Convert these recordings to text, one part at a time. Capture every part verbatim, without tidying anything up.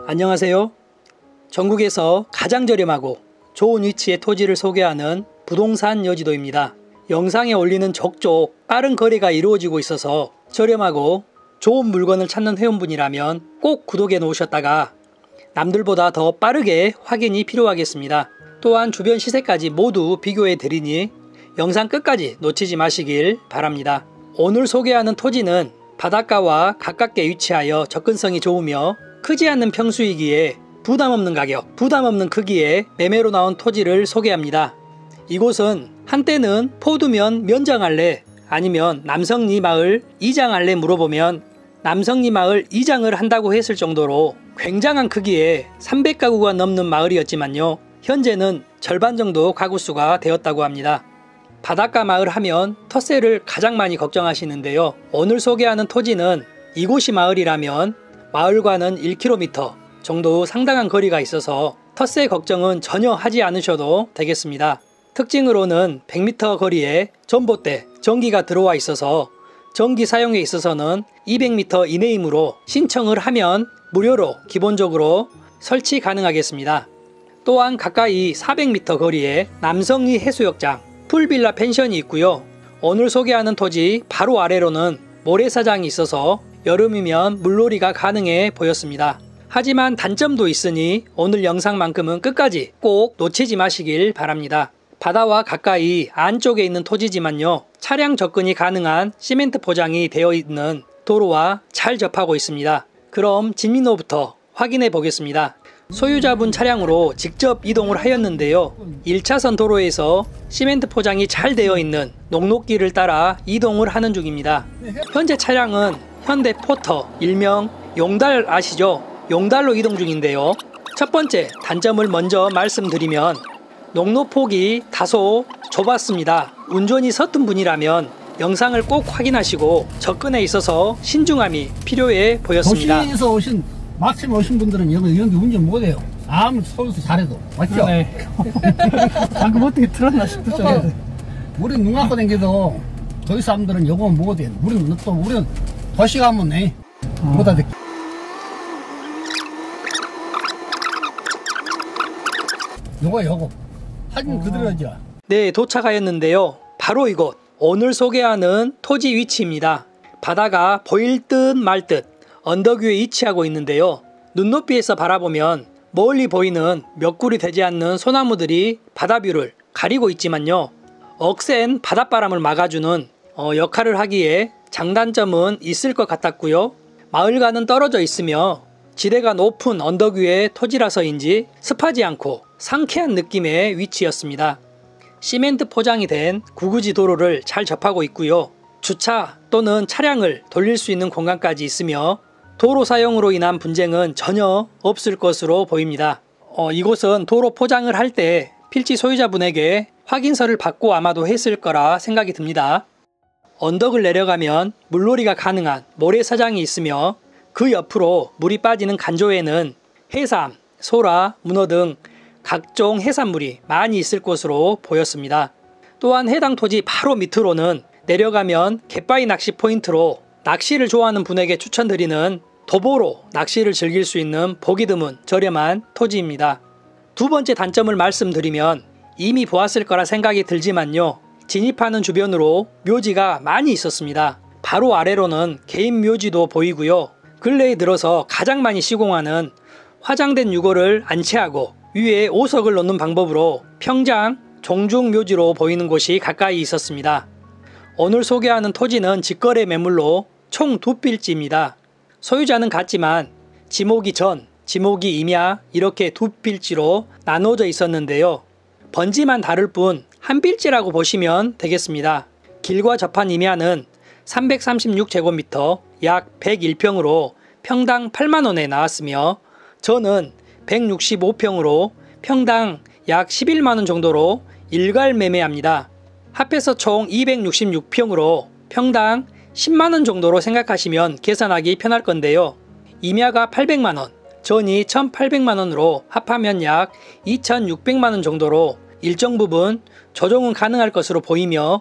안녕하세요. 전국에서 가장 저렴하고 좋은 위치의 토지를 소개하는 부동산 여지도입니다. 영상에 올리는 족족 빠른 거래가 이루어지고 있어서 저렴하고 좋은 물건을 찾는 회원분이라면 꼭 구독해 놓으셨다가 남들보다 더 빠르게 확인이 필요하겠습니다. 또한 주변 시세까지 모두 비교해 드리니 영상 끝까지 놓치지 마시길 바랍니다. 오늘 소개하는 토지는 바닷가와 가깝게 위치하여 접근성이 좋으며 크지 않는 평수이기에 부담없는 가격, 부담없는 크기에 매매로 나온 토지를 소개합니다. 이곳은 한때는 포두면 면장할래 아니면 남성리 마을 이장할래 물어보면 남성리 마을 이장을 한다고 했을 정도로 굉장한 크기에 삼백 가구가 넘는 마을이었지만요. 현재는 절반 정도 가구수가 되었다고 합니다. 바닷가 마을 하면 텃세를 가장 많이 걱정하시는데요. 오늘 소개하는 토지는 이곳이 마을이라면 마을과는 일 킬로미터 정도 상당한 거리가 있어서 텃세 걱정은 전혀 하지 않으셔도 되겠습니다. 특징으로는 백 미터 거리에 전봇대, 전기가 들어와 있어서 전기 사용에 있어서는 이백 미터 이내이므로 신청을 하면 무료로 기본적으로 설치 가능하겠습니다. 또한 가까이 사백 미터 거리에 남성리 해수욕장, 풀빌라 펜션이 있고요. 오늘 소개하는 토지 바로 아래로는 모래사장이 있어서 여름이면 물놀이가 가능해 보였습니다. 하지만 단점도 있으니 오늘 영상만큼은 끝까지 꼭 놓치지 마시길 바랍니다. 바다와 가까이 안쪽에 있는 토지지만요. 차량 접근이 가능한 시멘트 포장이 되어 있는 도로와 잘 접하고 있습니다. 그럼 진입로부터 확인해 보겠습니다. 소유자분 차량으로 직접 이동을 하였는데요. 일 차선 도로에서 시멘트 포장이 잘 되어 있는 녹록길을 따라 이동을 하는 중입니다. 현재 차량은 현대 포터, 일명 용달 아시죠? 용달로 이동 중인데요. 첫 번째 단점을 먼저 말씀드리면 녹로폭이 다소 좁았습니다. 운전이 서툰 분이라면 영상을 꼭 확인하시고 접근에 있어서 신중함이 필요해 보였습니다. 도시에서 오신 막심 오신 분들은 여기 이런 데 운전 못해요. 아무리 서울서 잘해도 맞죠? 네. 방금 어떻게 들었나 싶었죠. 우리 눈 감고 다니도 도시 사람들은 요거 못해. 우리는 또 우리는 도시 가면 네 못 알아듣. 요거 요거 사진 그대로 하죠. 네, 도착하였는데요. 바로 이곳 오늘 소개하는 토지 위치입니다. 바다가 보일 듯 말 듯 언덕 위에 위치하고 있는데요. 눈높이에서 바라보면 멀리 보이는 몇 굴이 되지 않는 소나무들이 바다뷰를 가리고 있지만요. 억센 바닷바람을 막아주는 어, 역할을 하기에 장단점은 있을 것 같았고요. 마을과는 떨어져 있으며 지대가 높은 언덕 위의 토지라서인지 습하지 않고 상쾌한 느낌의 위치였습니다. 시멘트 포장이 된 구부지 도로를 잘 접하고 있고요. 주차 또는 차량을 돌릴 수 있는 공간까지 있으며 도로 사용으로 인한 분쟁은 전혀 없을 것으로 보입니다. 어, 이곳은 도로 포장을 할 때 필지 소유자분에게 확인서를 받고 아마도 했을 거라 생각이 듭니다. 언덕을 내려가면 물놀이가 가능한 모래사장이 있으며 그 옆으로 물이 빠지는 간조에는 해삼, 소라, 문어 등 각종 해산물이 많이 있을 것으로 보였습니다. 또한 해당 토지 바로 밑으로는 내려가면 갯바위 낚시 포인트로 낚시를 좋아하는 분에게 추천드리는 도보로 낚시를 즐길 수 있는 보기 드문 저렴한 토지입니다. 두 번째 단점을 말씀드리면 이미 보았을 거라 생각이 들지만요. 진입하는 주변으로 묘지가 많이 있었습니다. 바로 아래로는 개인 묘지도 보이고요. 근래에 들어서 가장 많이 시공하는 화장된 유골을 안치하고 위에 오석을 놓는 방법으로 평장, 종중 묘지로 보이는 곳이 가까이 있었습니다. 오늘 소개하는 토지는 직거래 매물로 총 두 필지입니다. 소유자는 같지만 지목이 전, 지목이 임야 이렇게 두 필지로 나눠져 있었는데요. 번지만 다를 뿐 한 필지라고 보시면 되겠습니다. 길과 접한 임야는 삼백삼십육 제곱미터 약 백일 평으로 평당 팔만 원에 나왔으며 저는 백육십오 평으로 평당 약 십일만 원 정도로 일괄 매매합니다. 합해서 총 이백육십육 평으로 평당 십만 원 정도로 생각하시면 계산하기 편할 건데요. 임야가 팔백만 원, 전이 천팔백만 원으로 합하면 약 이천육백만 원 정도로 일정 부분 조정은 가능할 것으로 보이며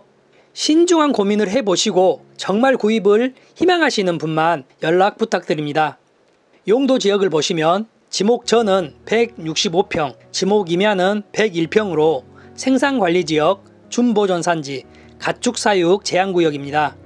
신중한 고민을 해보시고 정말 구입을 희망하시는 분만 연락 부탁드립니다. 용도 지역을 보시면 지목전은 백육십오 평, 지목임야는 백일 평으로 생산관리지역, 준보존산지, 가축사육 제한구역입니다.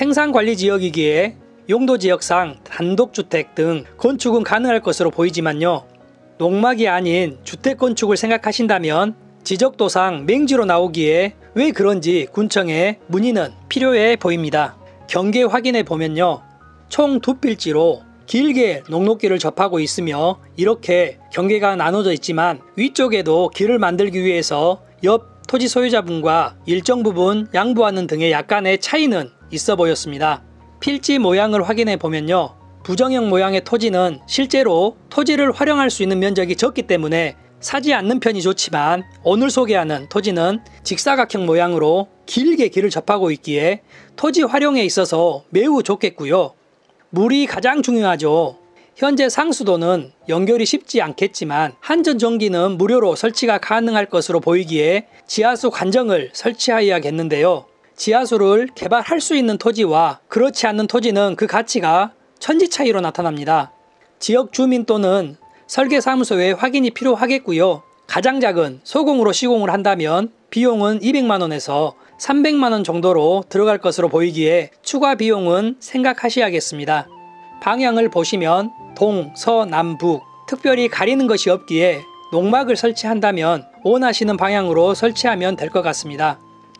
생산관리지역이기에 용도지역상 단독주택 등 건축은 가능할 것으로 보이지만요. 농막이 아닌 주택건축을 생각하신다면 지적도상 맹지로 나오기에 왜 그런지 군청에 문의는 필요해 보입니다. 경계 확인해 보면요. 총 두 필지로 길게 농로길을 접하고 있으며 이렇게 경계가 나눠져 있지만 위쪽에도 길을 만들기 위해서 옆 토지 소유자분과 일정 부분 양보하는 등의 약간의 차이는 있어 보였습니다. 필지 모양을 확인해 보면요. 부정형 모양의 토지는 실제로 토지를 활용할 수 있는 면적이 적기 때문에 사지 않는 편이 좋지만 오늘 소개하는 토지는 직사각형 모양으로 길게 길을 접하고 있기에 토지 활용에 있어서 매우 좋겠고요. 물이 가장 중요하죠. 현재 상수도는 연결이 쉽지 않겠지만 한전전기는 무료로 설치가 가능할 것으로 보이기에 지하수 관정을 설치하여야겠는데요. 지하수를 개발할 수 있는 토지와 그렇지 않는 토지는 그 가치가 천지 차이로 나타납니다. 지역 주민 또는 설계사무소에 확인이 필요하겠고요. 가장 작은 소공으로 시공을 한다면 비용은 이백만 원에서 삼백만 원 정도로 들어갈 것으로 보이기에 추가 비용은 생각하셔야겠습니다. 방향을 보시면 동, 서, 남, 북 특별히 가리는 것이 없기에 농막을 설치한다면 원하시는 방향으로 설치하면 될 것 같습니다.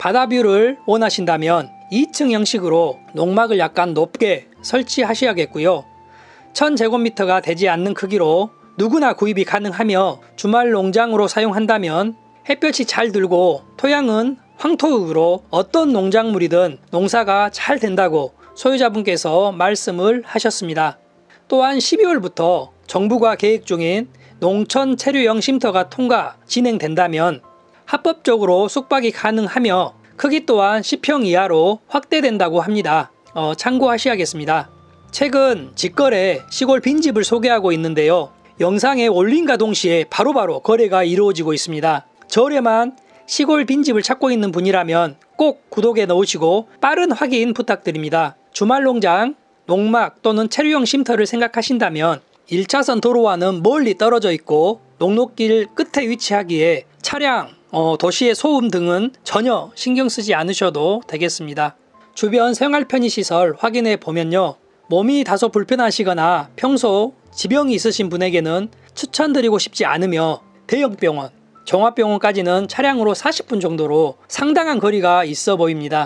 바다뷰를 원하신다면 이 층 형식으로 농막을 약간 높게 설치하셔야겠고요. 천 제곱미터가 되지 않는 크기로 누구나 구입이 가능하며 주말 농장으로 사용한다면 햇볕이 잘 들고 토양은 황토흙으로 어떤 농작물이든 농사가 잘 된다고 소유자분께서 말씀을 하셨습니다. 또한 십이월부터 정부가 계획 중인 농촌 체류형 쉼터가 통과 진행된다면 합법적으로 숙박이 가능하며 크기 또한 십 평 이하로 확대된다고 합니다. 어, 참고하셔야겠습니다. 최근 직거래 시골 빈집을 소개하고 있는데요. 영상에 올림과 동시에 바로바로 거래가 이루어지고 있습니다. 저렴한 시골 빈집을 찾고 있는 분이라면 꼭 구독에 넣으시고 빠른 확인 부탁드립니다. 주말농장, 농막 또는 체류형 쉼터를 생각하신다면 일 차선 도로와는 멀리 떨어져 있고 농로길 끝에 위치하기에 차량, 어, 도시의 소음 등은 전혀 신경 쓰지 않으셔도 되겠습니다. 주변 생활 편의시설 확인해 보면요. 몸이 다소 불편하시거나 평소 지병이 있으신 분에게는 추천드리고 싶지 않으며 대형병원, 종합병원까지는 차량으로 사십 분 정도로 상당한 거리가 있어 보입니다.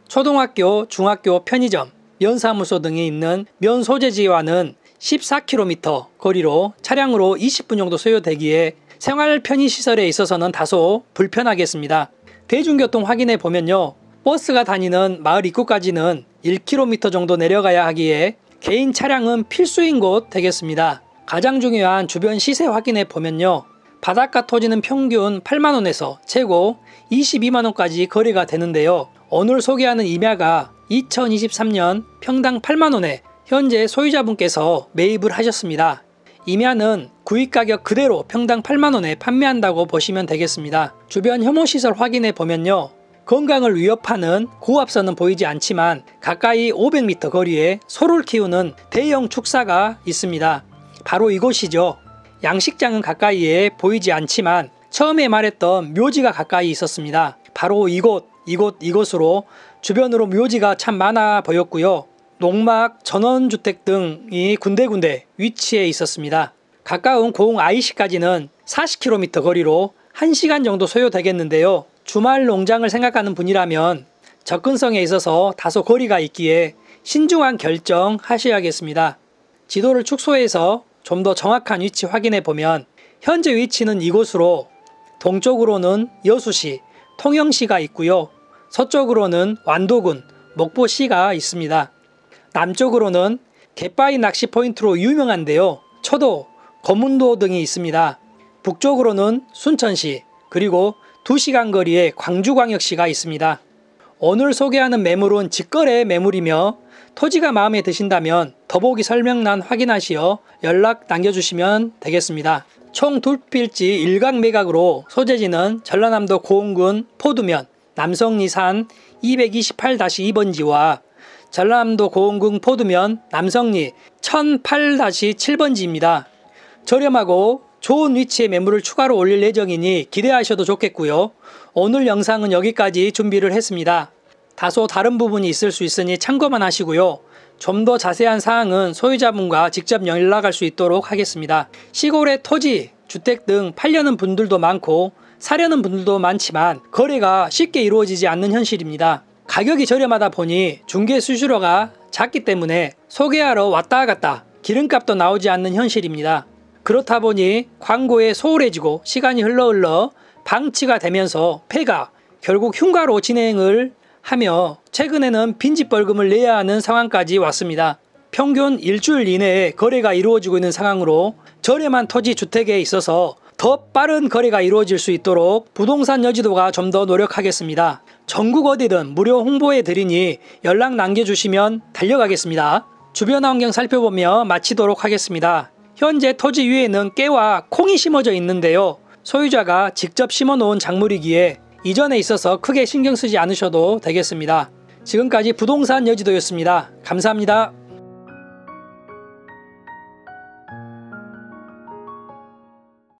초등학교, 중학교 편의점, 면사무소 등이 있는 면 소재지와는 십사 킬로미터 거리로 차량으로 이십 분 정도 소요되기에 생활 편의시설에 있어서는 다소 불편하겠습니다. 대중교통 확인해 보면요. 버스가 다니는 마을 입구까지는 일 킬로미터 정도 내려가야 하기에 개인 차량은 필수인 곳 되겠습니다. 가장 중요한 주변 시세 확인해 보면요. 바닷가 토지는 평균 팔만 원에서 최고 이십이만 원까지 거래가 되는데요. 오늘 소개하는 임야가 이천이십삼 년 평당 팔만 원에 현재 소유자분께서 매입을 하셨습니다. 임야는 구입가격 그대로 평당 팔만 원에 판매한다고 보시면 되겠습니다. 주변 혐오시설 확인해 보면요. 건강을 위협하는 고압선은 보이지 않지만 가까이 오백 미터 거리에 소를 키우는 대형 축사가 있습니다. 바로 이곳이죠. 양식장은 가까이에 보이지 않지만 처음에 말했던 묘지가 가까이 있었습니다. 바로 이곳, 이곳, 이곳으로 주변으로 묘지가 참 많아 보였고요. 농막, 전원주택 등이 군데군데 위치해 있었습니다. 가까운 고흥 아이씨까지는 사십 킬로미터 거리로 한 시간 정도 소요되겠는데요. 주말 농장을 생각하는 분이라면 접근성에 있어서 다소 거리가 있기에 신중한 결정 하셔야겠습니다. 지도를 축소해서 좀 더 정확한 위치 확인해 보면 현재 위치는 이곳으로 동쪽으로는 여수시, 통영시가 있고요. 서쪽으로는 완도군, 목포시가 있습니다. 남쪽으로는 갯바위 낚시 포인트로 유명한데요. 초도, 거문도 등이 있습니다. 북쪽으로는 순천시, 그리고 두 시간 거리에 광주광역시가 있습니다. 오늘 소개하는 매물은 직거래 매물이며 토지가 마음에 드신다면 더보기 설명란 확인하시어 연락 남겨주시면 되겠습니다. 총 두 필지 일각 매각으로 소재지는 전라남도 고흥군 포두면 남성리산 이백이십팔 다시 이 번지와 전라남도 고흥군 포두면 남성리 천팔 다시 칠 번지입니다. 저렴하고 좋은 위치에 매물을 추가로 올릴 예정이니 기대하셔도 좋겠고요. 오늘 영상은 여기까지 준비를 했습니다. 다소 다른 부분이 있을 수 있으니 참고만 하시고요. 좀 더 자세한 사항은 소유자분과 직접 연락할 수 있도록 하겠습니다. 시골의 토지, 주택 등 팔려는 분들도 많고 사려는 분들도 많지만 거래가 쉽게 이루어지지 않는 현실입니다. 가격이 저렴하다 보니 중개 수수료가 작기 때문에 소개하러 왔다 갔다 기름값도 나오지 않는 현실입니다. 그렇다 보니 광고에 소홀해지고 시간이 흘러 흘러 방치가 되면서 폐가 결국 흉가로 진행을 하며 최근에는 빈집벌금을 내야 하는 상황까지 왔습니다. 평균 일주일 이내에 거래가 이루어지고 있는 상황으로 저렴한 토지 주택에 있어서 더 빠른 거래가 이루어질 수 있도록 부동산 여지도가 좀 더 노력하겠습니다. 전국 어디든 무료 홍보해 드리니 연락 남겨주시면 달려가겠습니다. 주변 환경 살펴보며 마치도록 하겠습니다. 현재 토지 위에는 깨와 콩이 심어져 있는데요. 소유자가 직접 심어 놓은 작물이기에 이전에 있어서 크게 신경 쓰지 않으셔도 되겠습니다. 지금까지 부동산 여지도였습니다. 감사합니다.